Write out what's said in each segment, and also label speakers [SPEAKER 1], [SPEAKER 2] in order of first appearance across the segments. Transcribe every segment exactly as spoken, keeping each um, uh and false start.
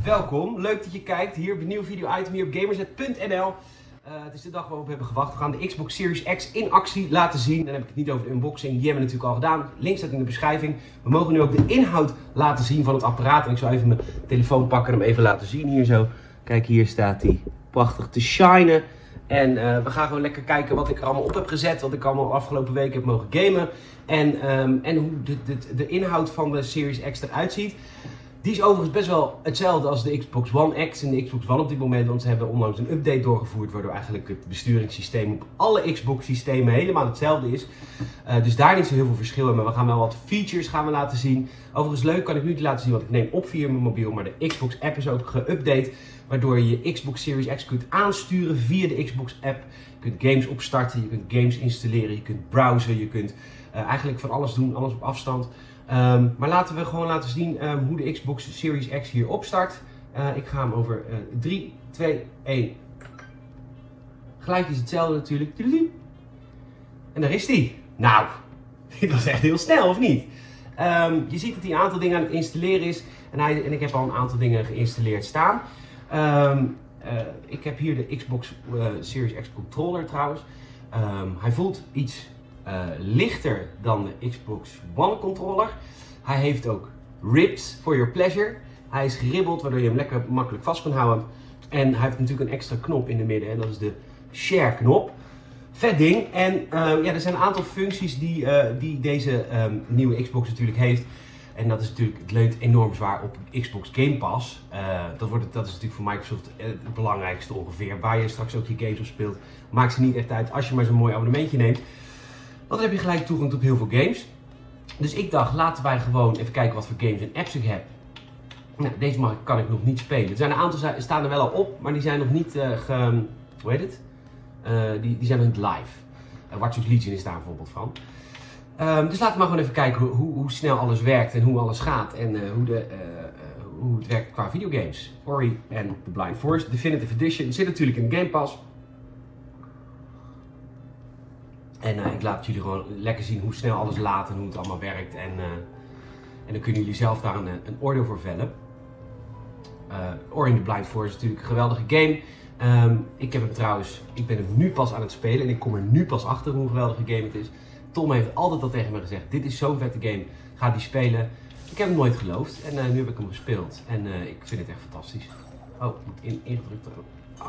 [SPEAKER 1] Welkom, leuk dat je kijkt hier op een nieuw video-item hier op gamerset punt n l. Uh, het is de dag waarop we hebben gewacht. We gaan de Xbox Series X in actie laten zien. Dan heb ik het niet over de unboxing, die hebben we natuurlijk al gedaan. Link staat in de beschrijving. We mogen nu ook de inhoud laten zien van het apparaat. En ik zal even mijn telefoon pakken en hem even laten zien hier zo. Kijk, hier staat hij prachtig te shinen. En uh, we gaan gewoon lekker kijken wat ik er allemaal op heb gezet. Wat ik allemaal afgelopen week heb mogen gamen. En, um, en hoe de, de, de inhoud van de Series X eruit ziet. Die is overigens best wel hetzelfde als de Xbox One X en de Xbox One op dit moment. Want ze hebben onlangs een update doorgevoerd waardoor eigenlijk het besturingssysteem op alle Xbox systemen helemaal hetzelfde is. Uh, dus daar niet zo heel veel verschil in. Maar we gaan wel wat features gaan we laten zien. Overigens leuk, kan ik nu niet laten zien, want ik neem op via mijn mobiel. Maar de Xbox app is ook geüpdate. Waardoor je je Xbox Series X kunt aansturen via de Xbox app. Je kunt games opstarten, je kunt games installeren, je kunt browsen. Je kunt uh, eigenlijk van alles doen, alles op afstand. Um, maar laten we gewoon laten zien um, hoe de Xbox Series X hier opstart. Uh, ik ga hem over uh, drie, twee, één. Geluidje is hetzelfde natuurlijk. En daar is hij. Nou, dit was echt heel snel, of niet? Um, je ziet dat hij een aantal dingen aan het installeren is. En, hij, en ik heb al een aantal dingen geïnstalleerd staan. Um, uh, ik heb hier de Xbox uh, Series X controller trouwens. Um, hij voelt iets Uh, lichter dan de Xbox One controller. Hij heeft ook ribs for your pleasure. Hij is geribbeld waardoor je hem lekker makkelijk vast kan houden. En hij heeft natuurlijk een extra knop in de midden en dat is de share knop. Vet ding. En uh, ja, er zijn een aantal functies die, uh, die deze um, nieuwe Xbox natuurlijk heeft. En dat is natuurlijk, het leunt enorm zwaar op Xbox Game Pass. Uh, dat, wordt, dat is natuurlijk voor Microsoft het belangrijkste ongeveer. Waar je straks ook je games op speelt. Maakt ze niet echt uit als je maar zo'n mooi abonnementje neemt. Want dan heb je gelijk toegang tot heel veel games. Dus ik dacht, laten wij gewoon even kijken wat voor games en apps ik heb. Nou, deze mag, kan ik nog niet spelen. Er zijn een aantal staan er wel al op, maar die zijn nog niet uh, ge, hoe heet het? Uh, die, die zijn nog niet live. Uh, Watch Dogs Legion is daar bijvoorbeeld van. Um, dus laten we maar gewoon even kijken hoe, hoe, hoe snel alles werkt en hoe alles gaat. En uh, hoe, de, uh, uh, hoe het werkt qua videogames. Ori en The Blind Forest Definitive Edition zit natuurlijk in de Game Pass. En uh, ik laat jullie gewoon lekker zien hoe snel alles laat en hoe het allemaal werkt. En, uh, en dan kunnen jullie zelf daar een, een oordeel voor vellen. Uh, Ori and the Blind Forest is natuurlijk een geweldige game. Um, ik heb hem trouwens, ik ben hem nu pas aan het spelen en ik kom er nu pas achter hoe een geweldige game het is. Tom heeft altijd al tegen me gezegd, dit is zo'n vette game, ga die spelen. Ik heb hem nooit geloofd en uh, nu heb ik hem gespeeld. En uh, ik vind het echt fantastisch. Oh, ik moet in, ingedrukt worden. Oh.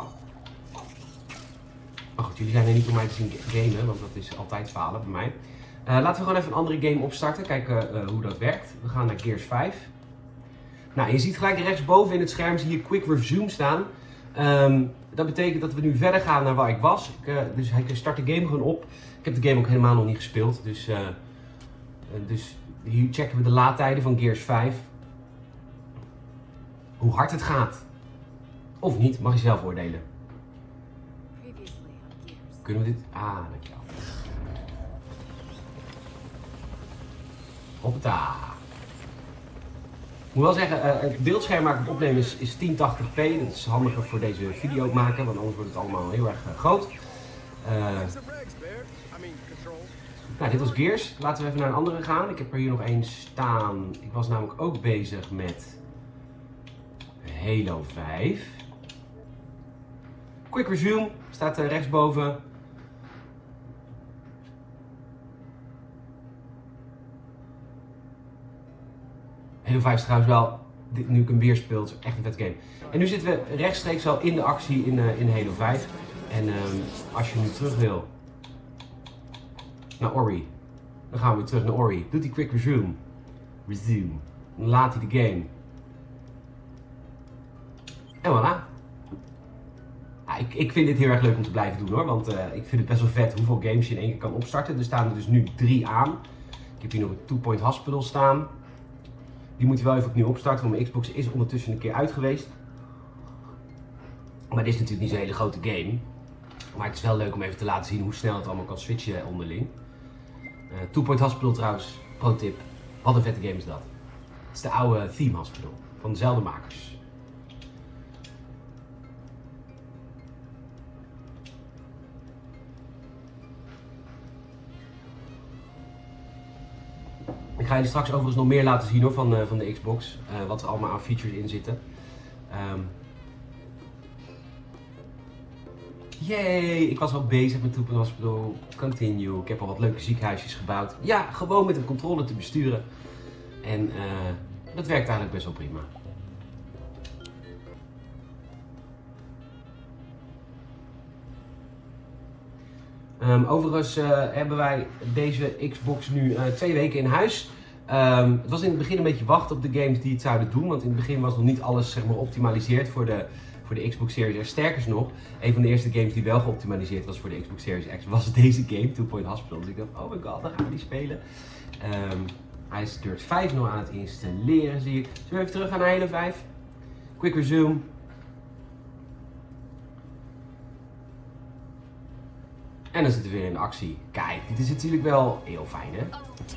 [SPEAKER 1] Maar goed, jullie zijn er niet om mij te zien gamen, want dat is altijd falen bij mij. Uh, laten we gewoon even een andere game opstarten, kijken uh, hoe dat werkt. We gaan naar Gears vijf. Nou, je ziet gelijk rechtsboven in het scherm zie je Quick Resume staan. Um, dat betekent dat we nu verder gaan naar waar ik was. Ik, uh, dus hij start de game gewoon op. Ik heb de game ook helemaal nog niet gespeeld, dus, uh, uh, dus hier checken we de laadtijden van Gears vijf. Hoe hard het gaat. Of niet, mag je zelf oordelen. Kunnen we dit? Ah, dankjewel. Hoppata. Ik moet wel zeggen, uh, het beeldscherm waar ik het opneem is, is tien tachtig p. Dat is handiger voor deze video maken, want anders wordt het allemaal heel erg uh, groot. Uh, nou, dit was Gears. Laten we even naar een andere gaan. Ik heb er hier nog één staan. Ik was namelijk ook bezig met Halo vijf. Quick Resume staat uh, rechtsboven. Halo vijf is trouwens wel, dit, nu ik hem weer speel, is echt een vet game. En nu zitten we rechtstreeks al in de actie in, uh, in Halo vijf. En um, als je nu terug wil naar Ori, dan gaan we weer terug naar Ori. Doet hij Quick Resume. Resume. Dan laat hij de game. En voilà. Ja, ik, ik vind dit heel erg leuk om te blijven doen hoor, want uh, ik vind het best wel vet hoeveel games je in één keer kan opstarten. Er staan er dus nu drie aan. Ik heb hier nog een Two Point Hospital staan. Die moet je wel even opnieuw opstarten, want mijn Xbox is ondertussen een keer uit geweest. Maar dit is natuurlijk niet zo'n hele grote game. Maar het is wel leuk om even te laten zien hoe snel het allemaal kan switchen onderling. Uh, Two Point Hospital trouwens, pro tip. Wat een vette game is dat. Het is de oude Theme Hospital van dezelfde makers. Ik ga jullie straks overigens nog meer laten zien hoor, van, uh, van de Xbox. Uh, wat er allemaal aan features in zitten. Um, Yay, ik was al bezig met Toepen Hospital. Continue. Ik heb al wat leuke ziekenhuisjes gebouwd. Ja, gewoon met een controller te besturen. En uh, dat werkt eigenlijk best wel prima. Um, overigens uh, hebben wij deze Xbox nu uh, twee weken in huis. Um, het was in het begin een beetje wachten op de games die het zouden doen. Want in het begin was nog niet alles zeg maar, optimaliseerd voor de, voor de Xbox Series X. Sterker nog, een van de eerste games die wel geoptimaliseerd was voor de Xbox Series X was deze game, Two Point Hospital. Dus ik dacht, oh my god, dan gaan we die spelen. Um, hij is Dirt vijf nog aan het installeren, zie ik. Zullen we even terug gaan naar Halo vijf? Quick resume. En dan zitten we weer in actie. Kijk, dit is natuurlijk wel heel fijn, hè?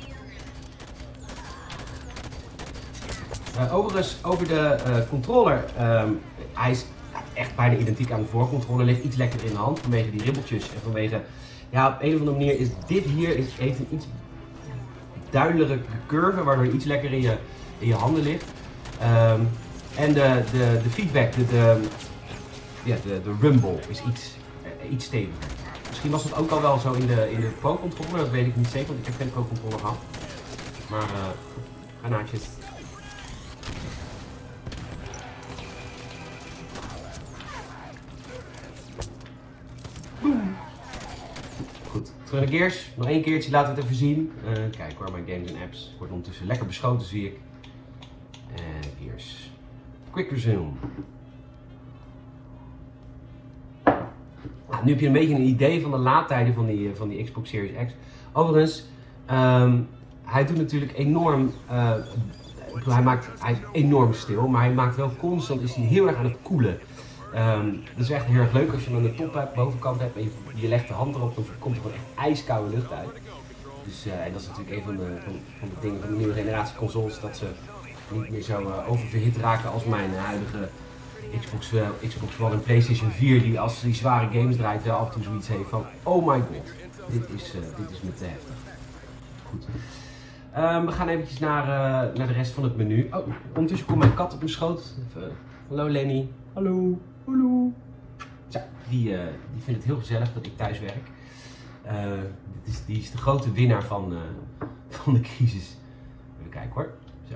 [SPEAKER 1] Uh, overigens, over de uh, controller. Um, hij is echt bijna identiek aan de voorcontroller. Ligt iets lekker in de hand vanwege die ribbeltjes. En vanwege, ja, op een of andere manier is dit hier is, heeft een iets duidelijke curve. Waardoor hij iets lekker in je, in je handen ligt. Um, en de, de, de feedback, de, de, ja, de, de rumble is iets, uh, iets steviger. Misschien was dat ook al wel zo in de, in de Pro-controller, dat weet ik niet zeker, want ik heb geen Pro-controller gehad. Maar, uh, granaatjes. Boom. Goed, terug naar Gears. Nog één keertje, laten we het even zien. Uh, kijk waar mijn games en apps. Wordt ondertussen lekker beschoten, zie ik. En Gears. Quick resume. Nou, nu heb je een beetje een idee van de laadtijden van die, van die Xbox Series X. Overigens, um, hij doet natuurlijk enorm, uh, hij maakt hij is enorm stil, maar hij maakt wel constant, is hij heel erg aan het koelen. Um, dat is echt heel erg leuk als je dan de top hebt, bovenkant hebt en je, je legt de hand erop, dan komt er gewoon echt ijskoude lucht uit. Dus, uh, en dat is natuurlijk een van de, van, van de dingen van de nieuwe generatie consoles, dat ze niet meer zo uh, oververhit raken als mijn huidige Xbox, uh, Xbox One en PlayStation vier, die als die zware games draait wel af en toe zoiets heeft van oh my god, dit is, uh, dit is me te heftig. Goed. Um, we gaan eventjes naar, uh, naar de rest van het menu. Oh, ondertussen komt mijn kat op mijn schoot. Even, hallo Lenny. Hallo. Hallo. Zo, die, uh, die vindt het heel gezellig dat ik thuis werk. Uh, dit is, die is de grote winnaar van, uh, van de crisis. Even kijken hoor. Zo.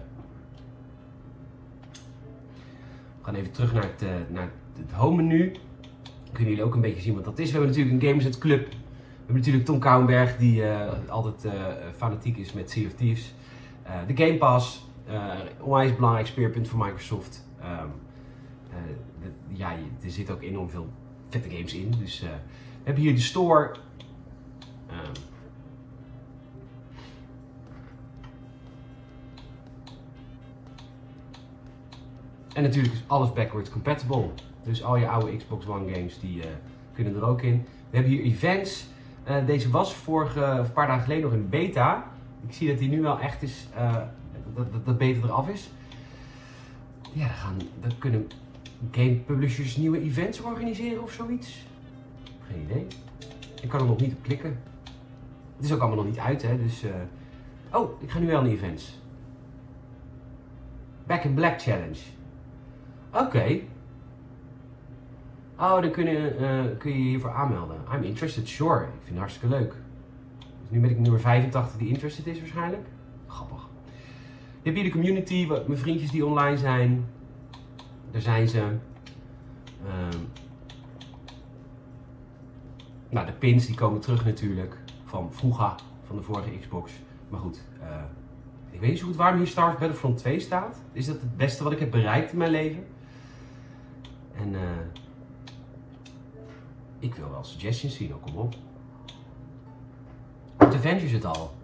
[SPEAKER 1] We gaan even terug naar het, uh, naar het home menu. Kunnen jullie ook een beetje zien wat dat is. We hebben natuurlijk een Gamersnet Club. We hebben natuurlijk Tom Kouwenberg die uh, altijd uh, fanatiek is met Sea of Thieves. Uh, de Game Pass. Uh, onwijs belangrijk speerpunt voor Microsoft. Um, uh, de, ja, er zitten ook enorm veel vette games in. Dus uh, we hebben hier de store. Um, En natuurlijk is alles backwards compatible. Dus al je oude Xbox One games die uh, kunnen er ook in. We hebben hier events. Uh, deze was vorige, een paar dagen geleden nog in beta. Ik zie dat die nu wel echt is, uh, dat, dat, dat beta eraf is. Ja, dan, gaan, dan kunnen game publishers nieuwe events organiseren of zoiets. Geen idee. Ik kan er nog niet op klikken. Het is ook allemaal nog niet uit, hè. Dus, uh... oh, ik ga nu wel naar events. Back in Black Challenge. Oké. Okay. Oh, dan kun je, uh, kun je je hiervoor aanmelden. I'm interested, sure. Ik vind het hartstikke leuk. Dus nu ben ik nummer vijfentachtig die interested is waarschijnlijk. Grappig. Je hebt hier de community, wat, mijn vriendjes die online zijn. Daar zijn ze. Um, nou, de pins die komen terug natuurlijk. Van vroeger, van de vorige Xbox. Maar goed, uh, ik weet niet zo goed waarom hier Star Wars Battlefront twee staat. Is dat het beste wat ik heb bereikt in mijn leven? En uh, ik wil wel suggestions zien, ook kom op. Doet Avengers het al?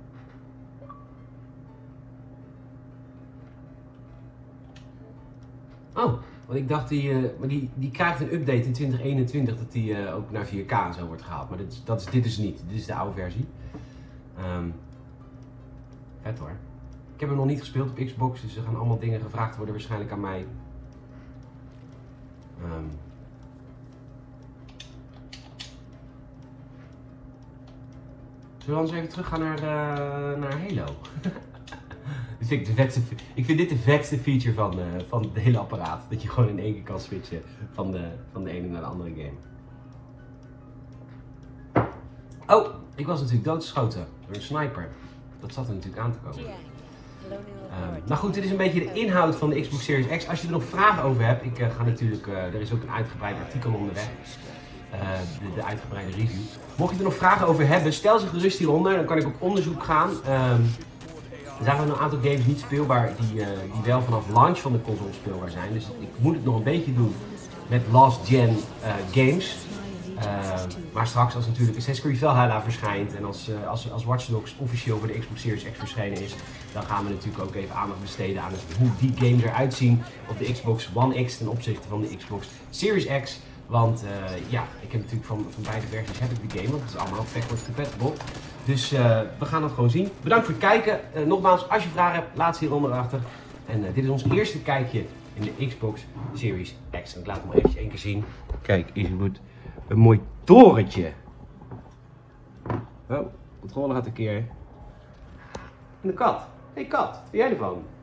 [SPEAKER 1] Oh, want ik dacht, die, uh, maar die, die krijgt een update in twintig eenentwintig dat die uh, ook naar vier K en zo wordt gehaald. Maar dit, dat is, dit is niet, dit is de oude versie. Um, vet hoor. Ik heb hem nog niet gespeeld op Xbox, dus er gaan allemaal dingen gevraagd worden waarschijnlijk aan mij. Um, Zullen we anders even terug gaan naar, uh, naar Halo? Dit vind ik, de vetste, ik vind dit de vetste feature van, uh, van het hele apparaat. Dat je gewoon in één keer kan switchen van de, van de ene naar de andere game. Oh, ik was natuurlijk doodgeschoten door een sniper. Dat zat er natuurlijk aan te komen. Um, nou goed, dit is een beetje de inhoud van de Xbox Series X. Als je er nog vragen over hebt, ik uh, ga natuurlijk, uh, er is ook een uitgebreid artikel onderweg. Uh, de, de uitgebreide review. Mocht je er nog vragen over hebben, stel ze gerust hieronder. Dan kan ik op onderzoek gaan. Um, er zijn wel een aantal games niet speelbaar die, uh, die wel vanaf launch van de console speelbaar zijn. Dus ik moet het nog een beetje doen met last gen uh, games. Uh, maar straks als natuurlijk Assassin's Creed Valhalla verschijnt en als, uh, als, als Watch Dogs officieel voor de Xbox Series X verschenen is, dan gaan we natuurlijk ook even aandacht besteden aan hoe die games eruit zien op de Xbox One X ten opzichte van de Xbox Series X. Want uh, ja, ik heb natuurlijk van, van beide versies heb ik de game, want het is allemaal backwards compatible. Dus uh, we gaan dat gewoon zien. Bedankt voor het kijken. Uh, nogmaals, als je vragen hebt, laat ze hieronder achter. En uh, dit is ons eerste kijkje in de Xbox Series X. En ik laat hem nog even één keer zien. Kijk, is goed. Een mooi torentje. Oh, de controle gaat een keer. En de kat. Hé hey kat, wat vind jij ervan?